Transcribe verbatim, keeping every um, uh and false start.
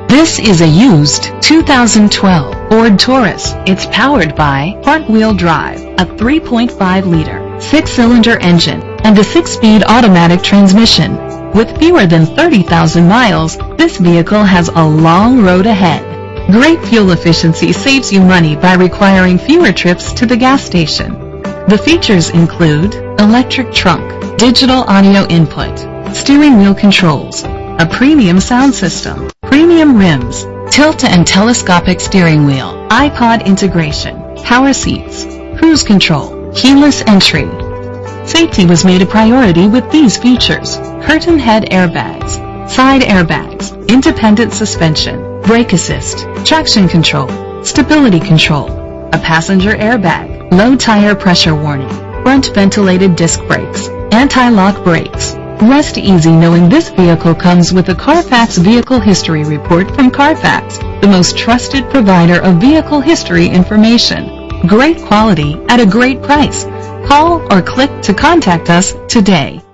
This is a used two thousand twelve Ford Taurus. It's powered by front-wheel drive, a three point five liter six-cylinder engine, and a six-speed automatic transmission. With fewer than thirty thousand miles, this vehicle has a long road ahead. Great fuel efficiency saves you money by requiring fewer trips to the gas station. The features include electric trunk, digital audio input, steering wheel controls, a premium sound system, premium rims, tilt and telescopic steering wheel, iPod integration, power seats, cruise control, keyless entry. Safety was made a priority with these features: curtain head airbags, side airbags, independent suspension, brake assist, traction control, stability control, a passenger airbag, low tire pressure warning, front ventilated disc brakes, anti-lock brakes. Rest easy knowing this vehicle comes with a Carfax Vehicle History Report from Carfax, the most trusted provider of vehicle history information. Great quality at a great price. Call or click to contact us today.